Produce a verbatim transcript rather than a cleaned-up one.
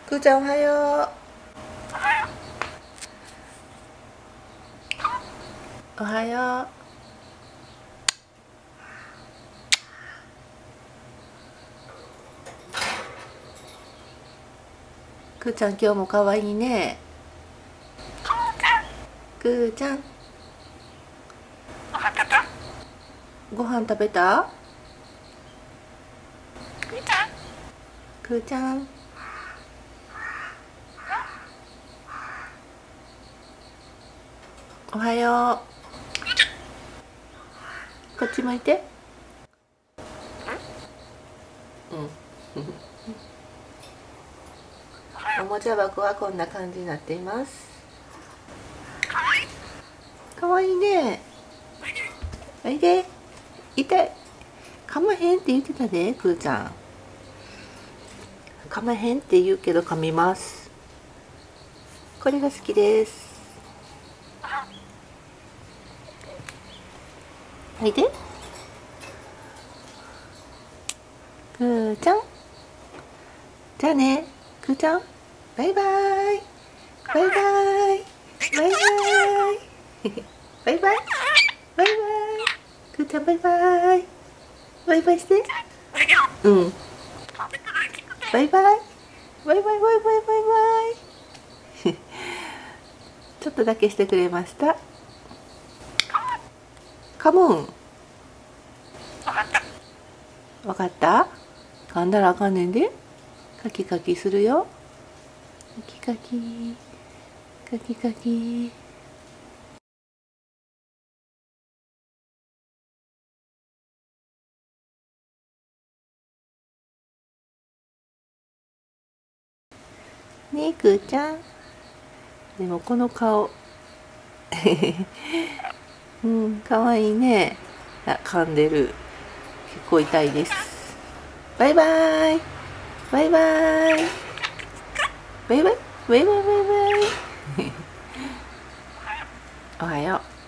くーちゃんおはよう。おはよう。くーちゃん今日も可愛いね。くーちゃんご飯食べた？くーちゃんおはよう。こっち向いて。うんおもちゃ箱はこんな感じになっています。かわいいね。おいで。痛い。噛まへんって言ってたで、くーちゃん。噛まへんって言うけど噛みます。これが好きです。おいで。くーちゃん。じゃあね、くーちゃん。バイバイ。バイバイ。バイバイ。バイバイ。バイバイ。くーちゃんバイバイ。バイバイして。うん。バイバイ。バイバイバイバイバイバイ。ちょっとだけしてくれました。カモン。わかった？噛んだらあかんねんで。カキカキするよ。カキカキ。カキカキ。ねえ、くーちゃん。でもこの顔。うん、かわいいね。あ、噛んでる。結構痛いです。バイバイ。バイバイ。バイバイ。バイバイバイバイ。おはよう。